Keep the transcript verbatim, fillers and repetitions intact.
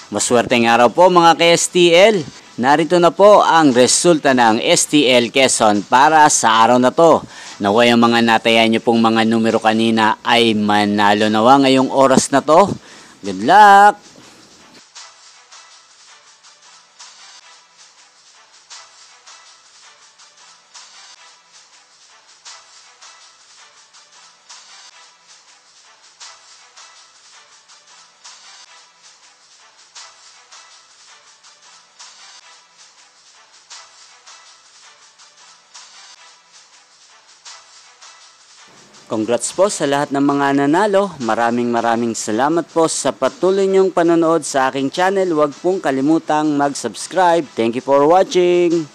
Maswerteng araw po mga ka-S T L. Narito na po ang resulta ng S T L Quezon para sa araw na to. Naway ang mga natayan nyo pong mga numero kanina ay manalo nawa ngayong oras na to. Good luck! Congrats po sa lahat ng mga nanalo. Maraming maraming salamat po sa patuloy niyong panonood sa aking channel. Huwag pong kalimutang mag-subscribe. Thank you for watching.